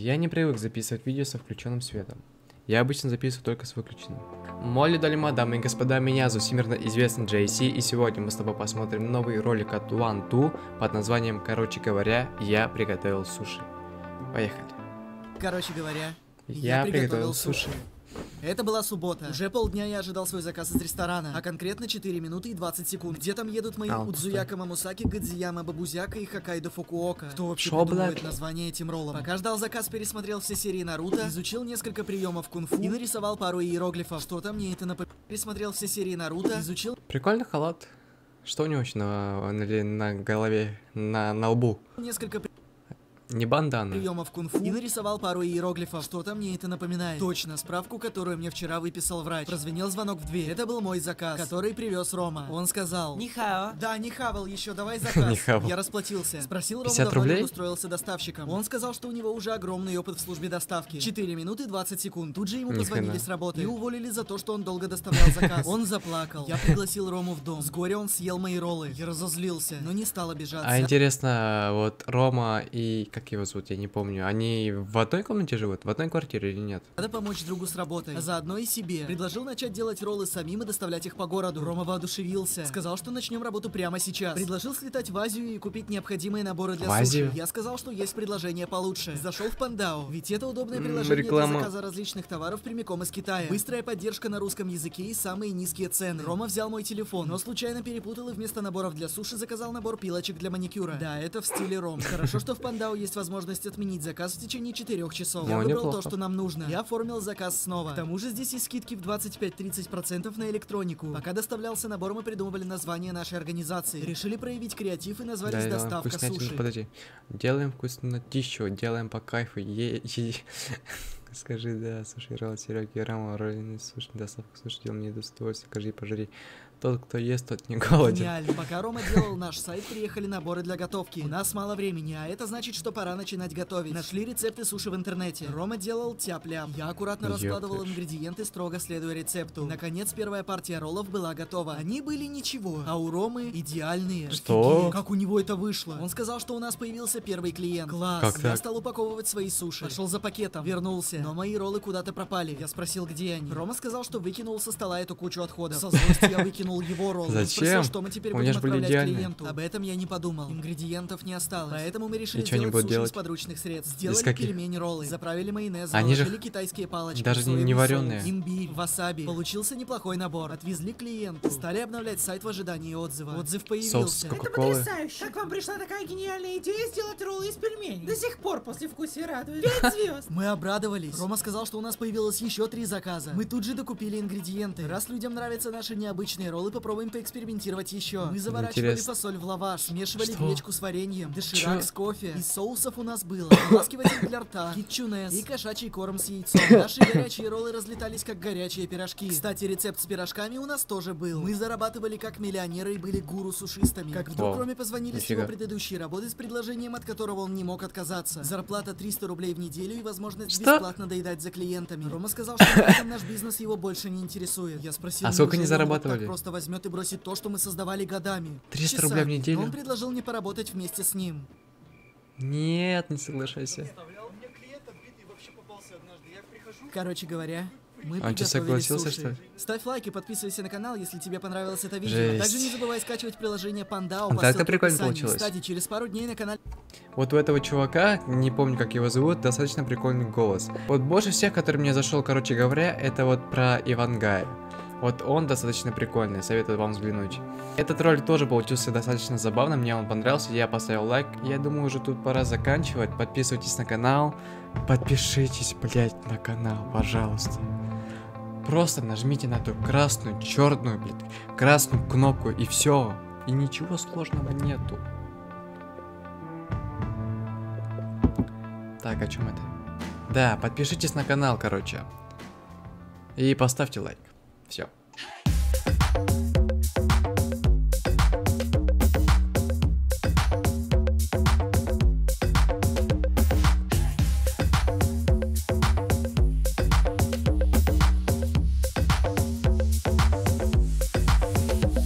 Я не привык записывать видео со включенным светом. Я обычно записываю только с выключенным. Молли Долима, дамы и господа, меня зовут всемирно известный JC, и сегодня мы с тобой посмотрим новый ролик от One2 под названием «Короче говоря, я приготовил суши». Поехали. Короче говоря, Я приготовил суши. Это была суббота. Уже полдня я ожидал свой заказ из ресторана, а конкретно 4 минуты и 20 секунд. Где там едут мои Удзуяка Мамусаки, Гадзияма Бабузяка и Хоккайдо Фукуока? Кто вообще придумывает название этим роллам? Пока ждал заказ, пересмотрел все серии Наруто, изучил несколько приемов кунг-фу и нарисовал пару иероглифов. Что-то мне это напоминает. Пересмотрел все серии Наруто, изучил... Прикольный халат. Что у него еще на голове, на лбу? Несколько Не бандана. приемов кунг-фу и нарисовал пару иероглифов. Что-то мне это напоминает. Точно, справку, которую мне вчера выписал врач. Прозвенел звонок в дверь. Это был мой заказ, который привез Рома. Он сказал: «Нихао». Да, не хавал еще, давай заказ. Я расплатился. Спросил Рому, давно ли он устроился доставщиком. Он сказал, что у него уже огромный опыт в службе доставки. 4 минуты 20 секунд. Тут же ему позвонили с работы и уволили за то, что он долго доставлял заказ. Он заплакал. Я пригласил Рому в дом. С горя он съел мои роллы. Я разозлился, но не стал обижаться. А интересно, вот Рома и... как его зовут, я не помню. Они в одной комнате живут? В одной квартире или нет? Надо помочь другу с работой, а заодно и себе. Предложил начать делать роллы самим и доставлять их по городу. Рома воодушевился. Сказал, что начнем работу прямо сейчас. Предложил слетать в Азию и купить необходимые наборы для суши. Я сказал, что есть предложение получше. Зашел в Пандао, ведь это удобное приложение для заказа различных товаров прямиком из Китая. Быстрая поддержка на русском языке и самые низкие цены. Рома взял мой телефон, но случайно перепутал и вместо наборов для суши заказал набор пилочек для маникюра. Да, это в стиле Ром. Хорошо, что в Пандао есть возможность отменить заказ в течение 4 часов. Я выбрал то, что нам нужно. Я оформил заказ снова. К тому же здесь есть скидки в 25-30% на электронику. Пока доставлялся набор, мы придумывали название нашей организации. Решили проявить креатив и назвались «Доставка суши». Подожди. Делаем вкуснотищу, делаем по кайфу. Скажи, да, суши, ролл, Сереги, Рама, роллиный суши, доставка суши, делаем мне удовольствие, скажи, пожри. Тот, кто ест, тот не голоден. Гениально. Пока Рома делал наш сайт, приехали наборы для готовки. У нас мало времени, а это значит, что пора начинать готовить. Нашли рецепты суши в интернете. Рома делал тяп-ляп. Я аккуратно раскладывал ингредиенты, строго следуя рецепту. Наконец, первая партия роллов была готова. Они были ничего, а у Ромы идеальные. Что? Офигеть, как у него это вышло? Он сказал, что у нас появился первый клиент. Класс. Как я так? стал упаковывать свои суши. Пошел за пакетом, вернулся. Но мои роллы куда-то пропали. Я спросил, где они. Рома сказал, что выкинул со стола эту кучу отходов. Со злости я выкинул его роллы. Зачем? Что мы теперь будем отправлять клиенту. Об этом я не подумал. Ингредиентов не осталось. Поэтому мы решили сделать суши из подручных средств. Сделали пельмени роллы, заправили майонезом, положили китайские палочки, даже не вареные. Имбирь, васаби. Получился неплохой набор. Отвезли клиенту. Стали обновлять сайт в ожидании отзыва. Отзыв появился. Это потрясающе. Как вам пришла такая гениальная идея сделать роллы из пельменей? До сих пор после вкусия радует. 5 звезд. Мы обрадовались. Рома сказал, что у нас появилось еще 3 заказа. Мы тут же докупили ингредиенты. Раз людям нравятся наши необычные роллы, попробуем поэкспериментировать еще. Мы заворачивали фасоль в лаваш, смешивали гречку с вареньем, доширак с кофе. Из соусов у нас было ополаскиватель для рта, китчунес и кошачий корм с яйцом. Наши горячие роллы разлетались как горячие пирожки. Кстати, рецепт с пирожками у нас тоже был. Мы зарабатывали как миллионеры и были гуру-сушистами. Как вдруг Роме позвонили с его предыдущей работы с предложением, от которого он не мог отказаться. Зарплата 300 рублей в неделю и возможность бесплатно доедать за клиентами. Рома сказал, что на этом наш бизнес его больше не интересует. Я спросил, а сколько они зарабатывали? Так просто возьмет и бросит то, что мы создавали годами. 300 рублей в неделю? Он предложил мне поработать вместе с ним. Нет, не соглашайся. Короче говоря, мы он тебе согласился, суши. что ли? Ставь лайк и подписывайся на канал, если тебе понравилось это видео. Также не забывай скачивать приложение Пандао по ссылке в прикольно описании. получилось. Кстати, через пару дней на канале... Вот у этого чувака, не помню как его зовут, достаточно прикольный голос. Вот больше всех, который мне зашел, короче говоря, это вот про Ивангая. Вот он достаточно прикольный, советую вам взглянуть. Этот ролик тоже получился достаточно забавным, мне он понравился, я поставил лайк. Я думаю, уже тут пора заканчивать. Подписывайтесь на канал. Подпишитесь, блять, на канал, пожалуйста. Просто нажмите на эту красную, черную, блядь, красную кнопку и все. И ничего сложного нету. Так, о чем это? Да, подпишитесь на канал, короче. И поставьте лайк. Все.